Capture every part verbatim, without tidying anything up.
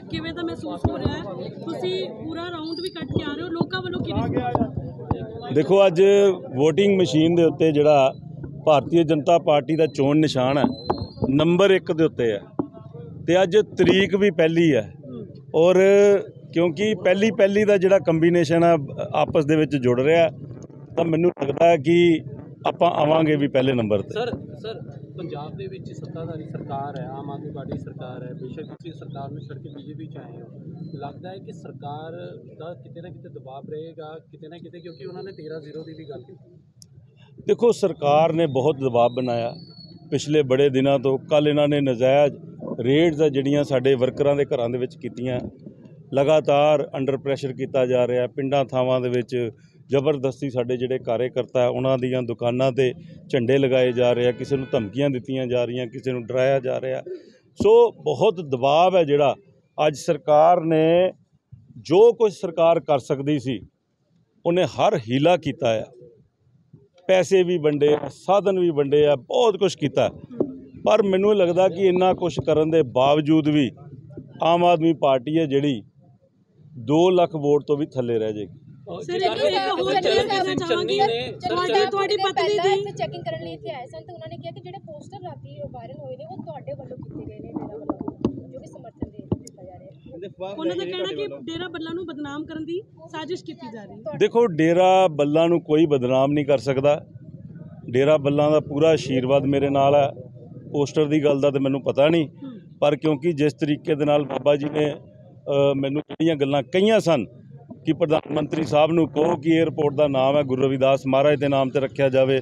ਕਿਵੇਂ ਦਾ ਮਹਿਸੂਸ ਹੋ ਰਿਹਾ ਹੈ? ਤੁਸੀਂ ਪੂਰਾ ਰਾਉਂਡ ਵੀ ਕੱਟ ਕੇ ਆ ਰਹੇ ਹੋ, ਲੋਕਾਂ ਵੱਲੋਂ ਕੀ ਰਿਸਪੌਂਸ? ਦੇਖੋ ਅੱਜ ਵੋਟਿੰਗ ਮਸ਼ੀਨ ਦੇ ਉੱਤੇ ਜਿਹੜਾ ਭਾਰਤੀ ਜਨਤਾ ਪਾਰਟੀ ਦਾ ਚੋਣ ਨਿਸ਼ਾਨ ਹੈ ਨੰਬਰ ਇੱਕ ਦੇ ਉੱਤੇ ਹੈ ਤੇ ਅੱਜ ਤਰੀਕ ਵੀ ਪਹਿਲੀ ਹੈ ਔਰ ਕਿਉਂਕਿ ਪਹਿਲੀ ਪਹਿਲੀ ਦਾ ਜਿਹੜਾ ਕੰਬੀਨੇਸ਼ਨ ਹੈ ਆਪਸ ਦੇ ਵਿੱਚ ਜੁੜ ਰਿਹਾ ਤਾਂ ਮੈਨੂੰ ਲੱਗਦਾ ਹੈ ਕਿ ਆਪਾਂ ਆਵਾਂਗੇ ਵੀ ਪਹਿਲੇ ਨੰਬਰ ਤੇ। ਸਰ ਸਰ ਪੰਜਾਬ ਦੇ ਵਿੱਚ ਸੱਤਾਧਾਰੀ ਸਰਕਾਰ ਹੈ, ਆਮ ਆਦਮੀ ਪਾਰਟੀ ਸਰਕਾਰ ਹੈ, ਬੇਸ਼ੱਕ ਤੁਸੀਂ ਸਰਕਾਰ ਨੂੰ ਛੱਡ ਕੇ ਬੀਜੇਪੀ ਚ ਆਏ ਹੋ, ਲੱਗਦਾ ਹੈ ਕਿ ਸਰਕਾਰ ਦਾ ਕਿਤੇ ਨਾ ਕਿਤੇ ਦਬਾਅ ਰਹੇਗਾ ਕਿਤੇ ਨਾ ਕਿਤੇ, ਕਿਉਂਕਿ ਉਹਨਾਂ ਨੇ ਤੇਰ੍ਹਾਂ ਜ਼ੀਰੋ ਦੀ ਵੀ ਗੱਲ ਕੀਤੀ। ਦੇਖੋ ਸਰਕਾਰ ਨੇ ਬਹੁਤ ਦਬਾਅ ਬਣਾਇਆ ਪਿਛਲੇ ਬੜੇ ਦਿਨਾਂ ਤੋਂ। ਕੱਲ੍ਹ ਇਹਨਾਂ ਨੇ ਨਜਾਇਜ਼ ਰੇਡਸ ਆ ਜਿਹੜੀਆਂ ਸਾਡੇ ਵਰਕਰਾਂ ਦੇ ਘਰਾਂ ਦੇ ਵਿੱਚ ਕੀਤੀਆਂ, ਲਗਾਤਾਰ ਅੰਡਰ ਪ੍ਰੈਸ਼ਰ ਕੀਤਾ ਜਾ ਰਿਹਾ। ਪਿੰਡਾਂ ਥਾਵਾਂ ਦੇ ਵਿੱਚ ਜ਼ਬਰਦਸਤੀ ਸਾਡੇ ਜਿਹੜੇ ਕਾਰਜਕਰਤਾ ਉਹਨਾਂ ਦੀਆਂ ਦੁਕਾਨਾਂ ਤੇ ਝੰਡੇ ਲਗਾਏ ਜਾ ਰਹੇ ਆ, ਕਿਸੇ ਨੂੰ ਧਮਕੀਆਂ ਦਿੱਤੀਆਂ ਜਾ ਰਹੀਆਂ, ਕਿਸੇ ਨੂੰ ਡਰਾਇਆ ਜਾ ਰਿਹਾ। ਸੋ ਬਹੁਤ ਦਬਾਅ ਹੈ ਜਿਹੜਾ ਅੱਜ ਸਰਕਾਰ ਨੇ, ਜੋ ਕੁਝ ਸਰਕਾਰ ਕਰ ਸਕਦੀ ਸੀ ਉਹਨੇ ਹਰ ਹੀਲਾ ਕੀਤਾ ਆ, ਪੈਸੇ ਵੀ ਵੰਡੇ ਆ, ਸਾਧਨ ਵੀ ਵੰਡੇ ਆ, ਬਹੁਤ ਕੁਝ ਕੀਤਾ। ਪਰ ਮੈਨੂੰ ਲੱਗਦਾ ਕਿ ਇੰਨਾ ਕੁਝ ਕਰਨ ਦੇ ਬਾਵਜੂਦ ਵੀ ਆਮ ਆਦਮੀ ਪਾਰਟੀ ਹੈ ਜਿਹੜੀ ਦੋ ਲੱਖ ਵੋਟ ਤੋਂ ਵੀ ਥੱਲੇ ਰਹਿ ਜਾਏਗੀ। ਸਰ ਇੱਕ ਹੋਰ ਕਲੀਅਰ ਕਰਨਾ ਚਾਹਾਂਗੀ, ਤੁਹਾਡੀ ਤੁਹਾਡੀ ਪਤਨੀ ਦੀ ਚੈਕਿੰਗ ਕਰਨ ਲਈ ਇੱਥੇ ਆਏ ਸਨ ਤੇ ਉਹਨਾਂ ਨੇ ਕਿਹਾ ਕਿ ਜਿਹੜੇ ਪੋਸਟਰ ਰਾਤੀ ਵਾਇਰਲ ਹੋਏ ਨੇ ਉਹ ਤੁਹਾਡੇ ਵੱਲੋਂ ਕੀਤੇ ਗਏ ਨੇ, ਡੇਰਾ ਵੱਲੋਂ ਜੋ ਵੀ ਸਮਰਥਨ ਦੇ ਦਿੱਤਾ ਜਾ ਰਿਹਾ ਹੈ। ਉਹਨਾਂ ਦਾ ਕਹਿਣਾ ਕਿ ਡੇਰਾ ਬੱਲਾ ਨੂੰ ਬਦਨਾਮ ਕਰਨ ਦੀ ਸਾਜ਼ਿਸ਼ ਕੀਤੀ ਜਾ ਰਹੀ ਹੈ। ਦੇਖੋ ਡੇਰਾ ਬੱਲਾ ਨੂੰ ਕੋਈ ਬਦਨਾਮ ਨਹੀਂ ਕਰ ਸਕਦਾ। ਡੇਰਾ ਬੱਲਾ ਦਾ ਪੂਰਾ ਆਸ਼ੀਰਵਾਦ ਮੇਰੇ ਨਾਲ ਹੈ। ਪੋਸਟਰ ਦੀ ਗੱਲ ਦਾ ਤਾਂ ਮੈਨੂੰ ਪਤਾ ਨਹੀਂ, ਪਰ ਕਿਉਂਕਿ ਜਿਸ ਤਰੀਕੇ ਦੇ ਨਾਲ ਬਾਬਾ ਜੀ ਨੇ ਮੈਨੂੰ ਜਿਹੜੀਆਂ ਗੱਲਾਂ ਕਹੀਆਂ ਸਨ ਕਿ ਪ੍ਰਧਾਨ ਮੰਤਰੀ ਸਾਹਿਬ ਨੂੰ ਕਹੋ ਕਿ ਏਅਰਪੋਰਟ ਦਾ ਨਾਮ ਹੈ ਗੁਰੂ ਰਵਿਦਾਸ ਮਹਾਰਾਜ ਦੇ ਨਾਮ ਤੇ ਰੱਖਿਆ ਜਾਵੇ,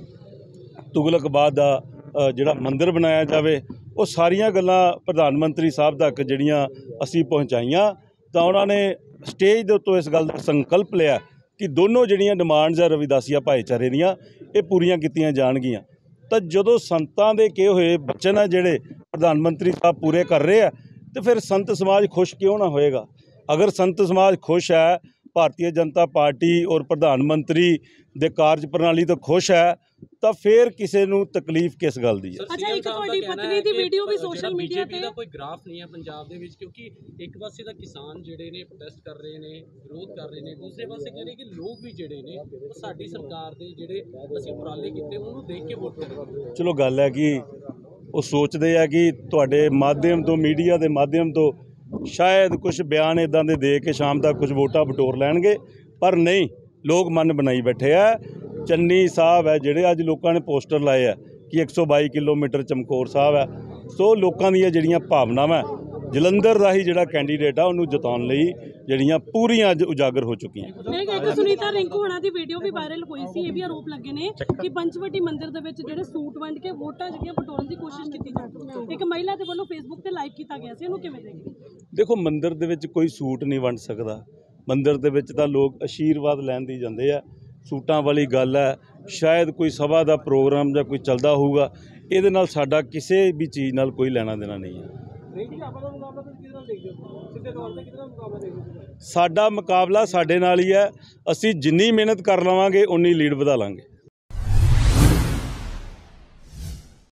ਤੁਗਲਕਬਾਦ ਦਾ ਜਿਹੜਾ ਮੰਦਿਰ ਬਣਾਇਆ ਜਾਵੇ, ਉਹ ਸਾਰੀਆਂ ਗੱਲਾਂ ਪ੍ਰਧਾਨ ਮੰਤਰੀ ਸਾਹਿਬ ਤੱਕ ਜਿਹੜੀਆਂ ਅਸੀਂ ਪਹੁੰਚਾਈਆਂ ਤਾਂ ਉਹਨਾਂ ਨੇ ਸਟੇਜ ਦੇ ਉੱਤੋਂ ਇਸ ਗੱਲ ਦਾ ਸੰਕਲਪ ਲਿਆ ਕਿ ਦੋਨੋਂ ਜਿਹੜੀਆਂ ਡਿਮਾਂਡਸ ਹੈ ਰਵਿਦਾਸੀਆ ਭਾਈਚਾਰੇ ਦੀਆਂ ਇਹ ਪੂਰੀਆਂ ਕੀਤੀਆਂ ਜਾਣਗੀਆਂ। ਤਾਂ ਜਦੋਂ ਸੰਤਾਂ ਦੇ ਕਹੇ ਹੋਏ ਬਚਨ ਆ ਜਿਹੜੇ ਪ੍ਰਧਾਨ ਮੰਤਰੀ ਸਾਹਿਬ ਪੂਰੇ ਕਰ ਰਹੇ ਆ ਤੇ ਫਿਰ ਸੰਤ ਸਮਾਜ ਖੁਸ਼ ਕਿਉਂ ਨਾ ਹੋਏਗਾ। ਅਗਰ ਸੰਤ ਸਮਾਜ ਖੁਸ਼ ਹੈ, ਭਾਰਤੀ ਜਨਤਾ ਪਾਰਟੀ ਔਰ ਪ੍ਰਧਾਨ ਮੰਤਰੀ ਦੇ ਕਾਰਜ ਪ੍ਰਣਾਲੀ ਤੋਂ ਖੁਸ਼ ਹੈ ਤਾਂ ਫਿਰ ਕਿਸੇ ਨੂੰ ਤਕਲੀਫ ਕਿਸ ਗੱਲ ਦੀ ਹੈ। ਅੱਛਾ, ਇੱਕ ਤੁਹਾਡੀ ਪਤਨੀ ਦੀ ਵੀਡੀਓ ਵੀ ਸੋਸ਼ਲ ਮੀਡੀਆ ਤੇ ਦਾ ਕੋਈ ਗ੍ਰਾਫ ਨਹੀਂ ਹੈ ਪੰਜਾਬ ਦੇ ਵਿੱਚ, ਕਿਉਂਕਿ ਇੱਕ ਪਾਸੇ ਤਾਂ ਕਿਸਾਨ ਜਿਹੜੇ ਨੇ ਪ੍ਰੋਟੈਸਟ ਕਰ ਰਹੇ ਨੇ, ਵਿਰੋਧ ਕਰ ਰਹੇ ਨੇ, ਦੂਸਰੇ ਪਾਸੇ ਕਹਿੰਦੇ ਕਿ ਲੋਕ ਵੀ ਜਿਹੜੇ ਨੇ ਉਹ ਸਾਡੀ ਸਰਕਾਰ ਦੇ ਜਿਹੜੇ ਅਸੀਂ ਉਪਰਾਲੇ ਕੀਤੇ ਉਹਨੂੰ ਦੇਖ ਕੇ ਵੋਟ ਕਰਦੇ। ਚਲੋ ਗੱਲ ਹੈ ਕਿ ਉਹ ਸੋਚਦੇ ਆ ਕਿ ਤੁਹਾਡੇ ਮਾਧਿਅਮ ਤੋਂ, ਮੀਡੀਆ ਦੇ ਮਾਧਿਅਮ ਤੋਂ ਸ਼ਾਇਦ ਕੁਝ ਬਿਆਨ ਇੱਦਾਂ ਦੇ ਦੇ ਕੇ ਸ਼ਾਮ ਤੱਕ ਕੁਝ ਵੋਟਾਂ ਬਟੋਰ ਲੈਣਗੇ, ਪਰ ਨਹੀਂ, ਲੋਕ ਮਨ ਬਣਾਈ ਬੈਠੇ ਆ। ਚੰਨੀ ਸਾਹਿਬ ਹੈ ਜਿਹੜੇ ਅੱਜ ਲੋਕਾਂ ਨੇ ਪੋਸਟਰ ਲਾਏ ਆ ਕਿ ਇੱਕ ਸੌ ਬਾਈ ਕਿਲੋਮੀਟਰ ਚਮਕੌਰ ਸਾਹਿਬ ਹੈ। ਸੋ ਲੋਕਾਂ ਦੀਆਂ ਜਿਹੜੀਆਂ ਭਾਵਨਾਵਾਂ ਜਲੰਧਰ ਦਾ ਹੀ ਜਿਹੜਾ ਕੈਂਡੀਡੇਟ ਆ ਉਹਨੂੰ ਜਿਤਾਉਣ ਲਈ ਜਿਹੜੀਆਂ ਪੂਰੀਆਂ ਅੱਜ ਉਜਾਗਰ ਹੋ ਚੁੱਕੀਆਂ। ਇੱਕ ਸੁਨੀਤਾ ਰਿੰਕੂ ਹੋਣਾ ਦੀ ਵੀਡੀਓ ਵੀ ਵਾਇਰਲ ਹੋਈ ਸੀ, ਇਹ ਵੀ ਆਰੋਪ ਲੱਗੇ ਨੇ ਕਿ ਪੰਚਵਟੀ ਮੰਦਿਰ ਦੇ ਵਿੱਚ ਜਿਹੜੇ ਸੂਟ ਵੰਡ ਕੇ ਵੋਟਾਂ ਜਿਹੜੀਆਂ ਬਟੋਰਨ ਦੀ ਕੋਸ਼ਿਸ਼ ਕੀਤੀ ਜਾ ਰਹੀ ਹੈ। ਇੱਕ ਮਹਿਲਾ ਦੇ ਵੱਲੋਂ ਫੇਸਬੁੱਕ ਤੇ ਲਾਈਵ ਕੀਤਾ ਗਿਆ ਸੀ, ਇਹਨੂੰ ਕਿਵੇਂ ਦੇਖਦੇ? ਦੇਖੋ ਮੰਦਿਰ ਦੇ ਵਿੱਚ ਕੋਈ ਸੂਟ ਨਹੀਂ ਵੰਡ ਸਕਦਾ। ਮੰਦਿਰ ਦੇ ਵਿੱਚ ਤਾਂ ਲੋਕ ਆਸ਼ੀਰਵਾਦ ਲੈਣ ਦੀ ਜਾਂਦੇ ਆ। ਸੂਟਾਂ ਵਾਲੀ ਗੱਲ ਹੈ, ਸ਼ਾਇਦ ਕੋਈ ਸਭਾ ਦਾ ਪ੍ਰੋਗਰਾਮ ਜਾਂ ਕੋਈ ਚੱਲਦਾ ਹੋਊਗਾ, ਇਹਦੇ ਨਾਲ ਸਾਡਾ ਕਿਸੇ ਵੀ ਚੀਜ਼ ਨਾਲ ਕੋਈ ਲੈਣਾ ਦੇਣਾ ਨਹੀਂ ਹੈ। ਸਾਡਾ ਮੁਕਾਬਲਾ ਸਾਡੇ ਨਾਲ ਹੀ ਹੈ। ਅਸੀਂ ਜਿੰਨੀ ਮਿਹਨਤ ਕਰ ਲਵਾਂਗੇ ਉਨੀ ਲੀਡ ਵਧਾ ਲਾਂਗੇ।